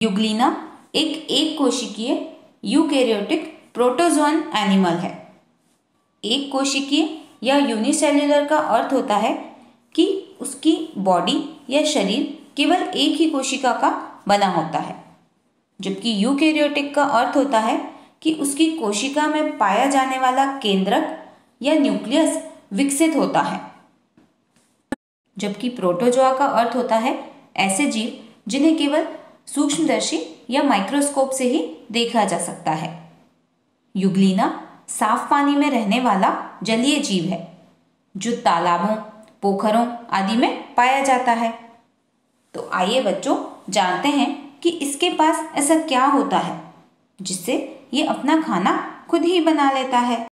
Euglena एक कोशिकीय eukaryotic protozoan animal है। एक कोशिकीय या यूनिसेल्युलर का अर्थ होता है कि उसकी बॉडी या शरीर केवल एक ही कोशिका का बना होता है, जबकि यूकेरियोटिक का अर्थ होता है कि उसकी कोशिका में पाया जाने वाला केंद्रक या न्यूक्लियस विकसित होता है। जबकि प्रोटोजोआ का अर्थ होता है ऐसे जीव जिन्हें केवल सूक्ष्मदर्शी या माइक्रोस्कोप से ही देखा जा सकता है। यूग्लिना साफ पानी में रहने वाला जलीय जीव है जो तालाबों, पोखरों आदि में पाया जाता है। तो आइए बच्चों जानते हैं कि इसके पास ऐसा क्या होता है जिससे ये अपना खाना खुद ही बना लेता है।